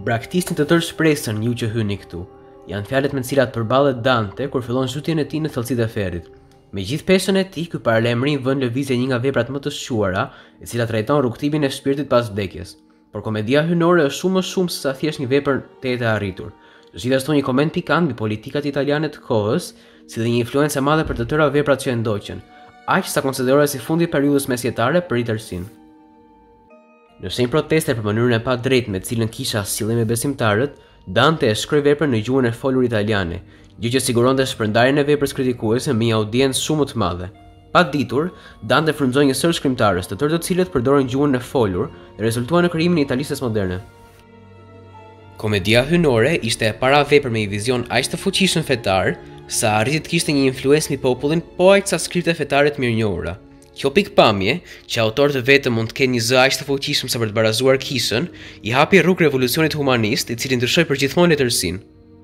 braktisni të tërë shpresën ju që hyni këtu. Janë fjalët me të cilat përballet Dante kur fillon zhytjen e tij në thellësitë e Ferrit. Me gjithë peshën e tij, ky paralajmërim vën lëvizje një nga veprat më të shquara, e cila trajton rrugtimin e shpirtit pas vdekjes. Por komedia hynore është shumë më shumë se sa thjesht një vepër tetë e arritur. Është gjithashtu një koment pikant mbi politikat italiane të kohës, si dhe një influencë e madhe për të tëra veprat që e ndoqën, aq sa konsiderohet si fundi i periudhës mesjetare për Letersin. Në shenjë proteste për mënyrën e padrejtë me të cilën kisha sillen me besimtarët, Dante e shkroi veprën në gjuhën e folur italiane, gjë që siguronte shpërndarjen e veprës kritikuese mbi një audiencë shumë të madhe. Pa ditur, Dante frymëzoi një sër shkrimtarës, të tërë të cilët përdorin gjuhën e folur dhe rezultua në krijimin e italisë moderne. Komedia hynore ishte e para vepër me një vizion aq të fuqishëm fetar, sa arriti të kishte një influencë mbi popullin, po aq sa skriptet fetare të mirënjohura. Kjo pikpamje, që autorët vetëm mund të kenë një zë aq të fuqishëm sa për të barazuar kishën, i hapi rrugë revolucionit humanist, i cili ndryshoi përgjithmonë letërsinë.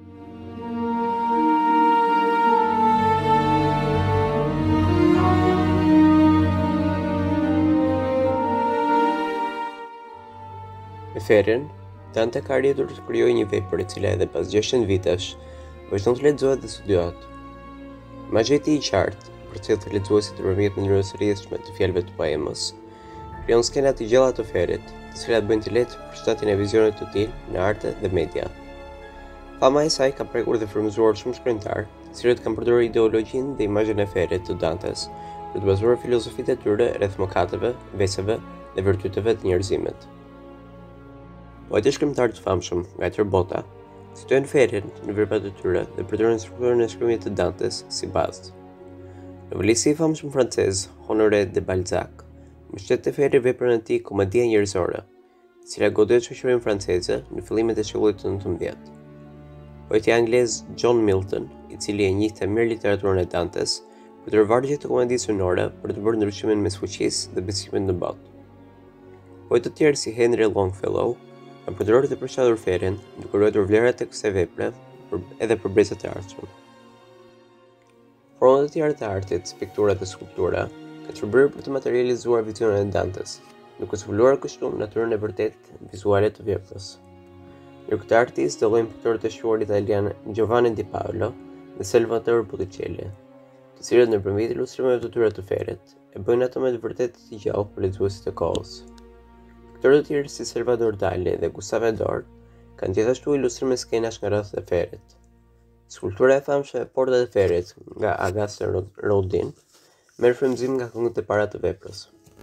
Me Ferrin, Dante ka arritur të krijojë një vepër e cila edhe pas 600 vitesh vazhdon të lexohet dhe studiohet. Imagjeti i qartë për të cilët lexuesit përmjet mënyrës së rrjedhshme të fjalëve të poemës, krijon skena të gjalla të Ferrit, të cilat bëjnë të lehtë përshtatjen e vizionit të tij në arte dhe media. Fama e saj ka prekur dhe frymëzuar shumë shkrimtarë, të cilët kanë përdorur ideologjinë dhe imazhin e Ferrit të Dantes për të bazuar filozofitë e tyre rreth mëkateve, veseve dhe virtyteve të njerëzimit. Poetë shkrimtarë të famshëm nga tërë bota citojnë Ferrin në veprat e tyre dhe përdorin strukturën e shkrimit të Dantes si bazë. Novelisti i famshëm francez Honoré de Balzac mbështet te Ferri veprën e tij Komedia njerëzore, e cila godet shoqërinë franceze në fillimet e shekullit të 19. Poeti anglez John Milton, i cili e njihte mirë literaturën e Dantes, përdor vargje të komedisë hynore për të bërë ndryshimin mes fuqisë dhe besimit në botë. Poetë të tjerë si Henry Longfellow kanë përdorur dhe përshtatur Ferrin, duke ruajtur vlerat e kësaj vepre edhe për brezat e ardhshme. Format e tjera të artit, si piktura dhe skulptura, kanë shërbyer për të materializuar vizionin e Dantes, duke zbuluar kështu natyrën e vërtetë vizuale të veprës. Ndër këta artistë dallojnë piktorët e shquar italianë Giovanni di Paolo dhe Salvatore Botticelli, të cilët nëpërmjet ilustrimeve të tyre të Ferrit e bëjnë atë me të vërtetë të gjallë për lexuesit e kohës. Piktorët e tjerë si Salvador Dali dhe Gustave Doré kanë gjithashtu ilustrime skenash nga rreth e Ferrit. Skulptura e famshme e Porta e Ferrit nga Auguste Rodin merr frymëzim nga këngët e para të veprës.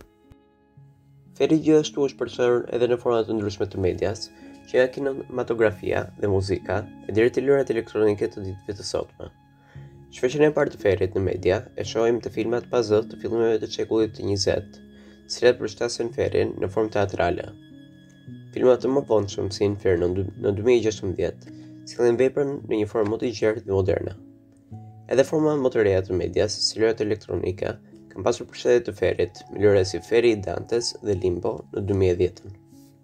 Ferri gjithashtu është përshtatur edhe në forma të ndryshme të medias, që nga kinematografia dhe muzika, e deri te lërat elektronike të ditëve të sotme. Shfaqjen e parë të Ferrit në media e shohim te filmat pa zë të filmeve të shekullit të 20, të cilat përshtasin Ferrin në formë teatrale. Filmat të mëvonshëm si Inferno në 2016 sillin veprën në një formë më të gjerë dhe moderne. Edhe forma më të reja të medias, si lërat elektronike, kanë pasur përshtatje të Ferrit, me lëra si Ferri i Dantes dhe Limbo në 2010.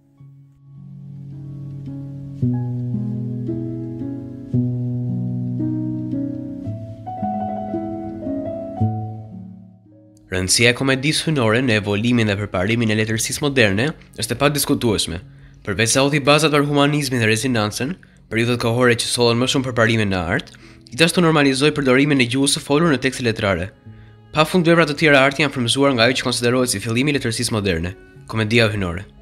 Rëndësia e komedisë hynore në evolimin dhe përparimin e letërsisë moderne është e padiskutueshme. Përveç se hodhi bazat për humanizmin dhe rezinancën, periudhat kohore që sollën më shumë përparime në art, gjithashtu normalizoi përdorimin e gjuhës së folur në tekste letrare. Pafund vepra të tjera arti janë frymëzuar nga ajo që konsiderohet si fillimi i letërsisë moderne, komedia hynore.